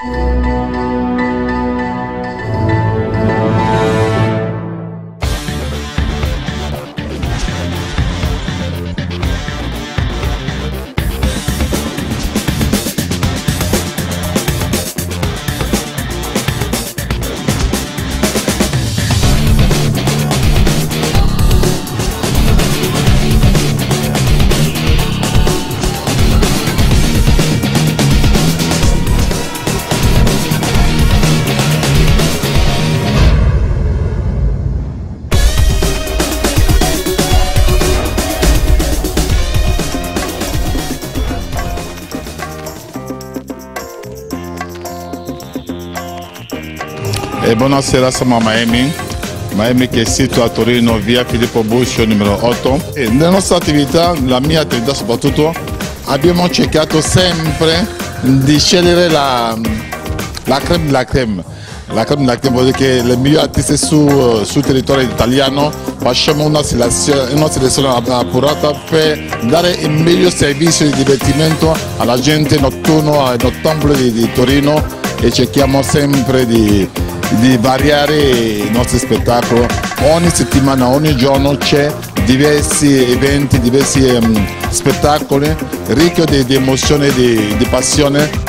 E buonasera, siamo a Miami che è sito a Torino, via Filippo Buscio numero 8. E nella nostra attività, la mia attività soprattutto, abbiamo cercato sempre di scegliere la creme della creme. La creme della creme vuol dire che le migliori artisti sul territorio italiano facciamo una selezione accurata per dare il miglior servizio di divertimento alla gente notturno, ai nottambuli di Torino, e cerchiamo sempre di variare i nostri spettacoli. Ogni settimana, ogni giorno c'è diversi eventi, diversi spettacoli ricchi di emozione e di passione.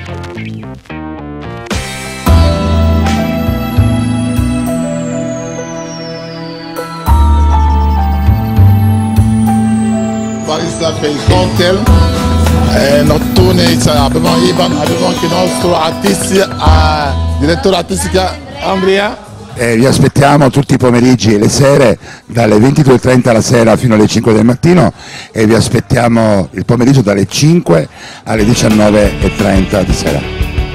Per il cocktail notturni abbiamo Ivan, abbiamo anche il nostro direttore artistico Andrea. Vi aspettiamo tutti i pomeriggi e le sere dalle 22:30 la sera fino alle 5 del mattino, e vi aspettiamo il pomeriggio dalle 5 alle 19:30 di sera.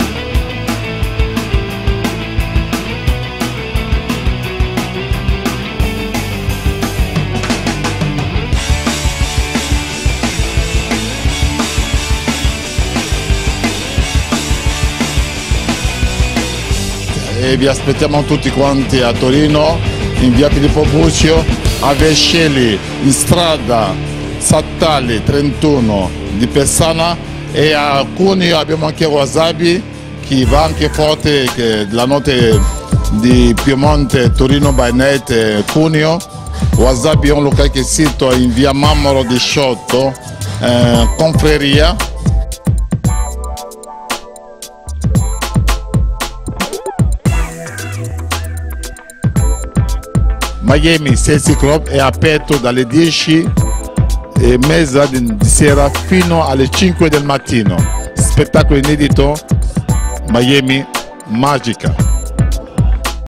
E vi aspettiamo tutti quanti a Torino, in via Filippo Buscio, a Vesceli, in strada Sattali 31 di Persana, e a Cuneo abbiamo anche Wasabi che va anche forte, che la notte di Piemonte, Torino by Night, Cuneo. Wasabi è un locale che è sito in via Mammaro 18, Confreria. Miami Sexy Club è aperto dalle 10:30 di sera fino alle 5 del mattino. Spettacolo inedito, Miami Magica.